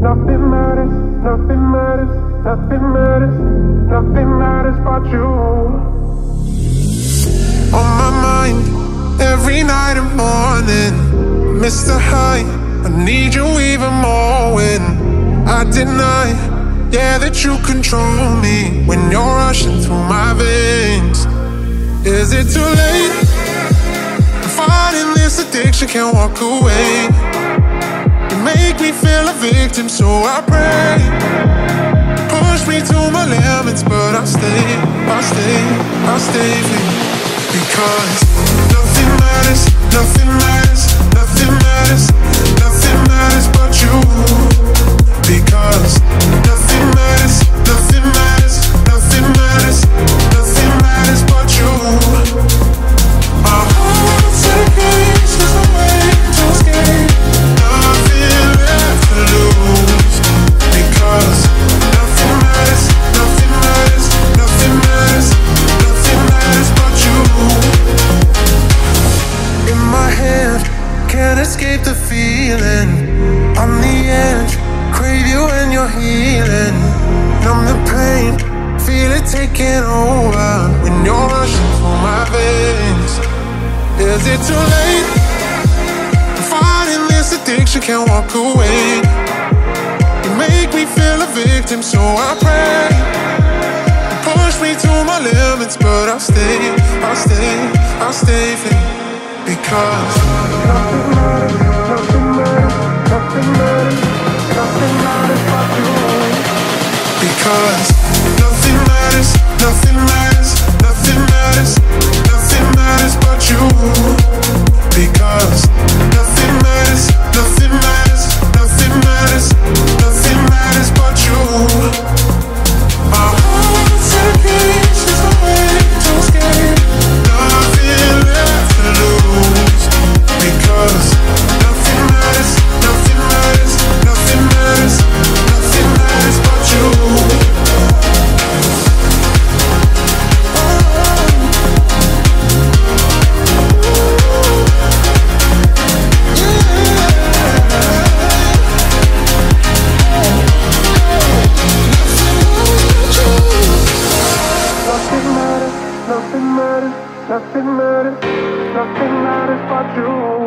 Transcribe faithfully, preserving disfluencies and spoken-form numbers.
Nothing matters, nothing matters, nothing matters, nothing matters but you. On my mind, every night and morning, Mister High, I need you even more when I deny, yeah, that you control me when you're rushing through my veins. Is it too late? I'm fighting this addiction, can't walk away. You make me feel a victim, so I pray. Push me to my limits, but I'll stay, I'll stay, I'll stay for you. Because nothing matters, nothing matters, nothing matters, nothing matters but you. Because nothing matters, nothing matters, nothing matters, nothing matters but you. My heart's in pieces, I'm way to escape. Nothing left to lose. Because nothing matters, nothing matters, nothing matters, nothing matters but you. In my head, can't escape the feeling. On the edge, crave you and you're healing. Numb the pain, feel it taking over when you're rushing through my veins. Is it too late? I'm fighting this addiction, can't walk away. You make me feel a victim, so I pray. You push me to my limits, but I'll stay, I'll stay, I'll stay for you. Because nothing matters, nothing matters, nothing matters, nothing matters but you. Because nothing matters, nothing matters, nothing matters, nothing matters but you. Because nothing matters, nothing matters, nothing matters, nothing matters but you. My heart's in pieces, I'm way to escape. Nothing left to lose. Because nothing matters, nothing matters, nothing matters, nothing matters but you. Nothing matters, nothing matters, nothing matters but you.